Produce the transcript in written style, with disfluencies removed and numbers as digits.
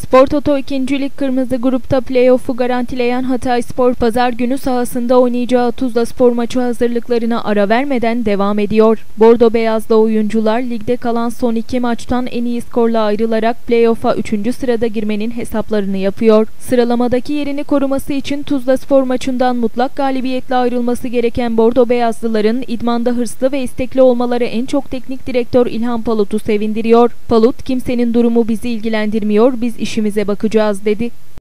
Spor Toto 2. Lig Kırmızı Grup'ta play-off'u garantileyen Hatayspor, pazar günü sahasında oynayacağı Tuzlaspor maçı hazırlıklarına ara vermeden devam ediyor. Bordo Beyazlı oyuncular ligde kalan son 2 maçtan en iyi skorla ayrılarak play-off'a 3. sırada girmenin hesaplarını yapıyor. Sıralamadaki yerini koruması için Tuzlaspor maçından mutlak galibiyetle ayrılması gereken Bordo Beyazlıların idmanda hırslı ve istekli olmaları en çok teknik direktör İlhan Palut'u sevindiriyor. Palut, "Kimsenin durumu bizi ilgilendirmiyor, biz işimize bakacağız" dedi.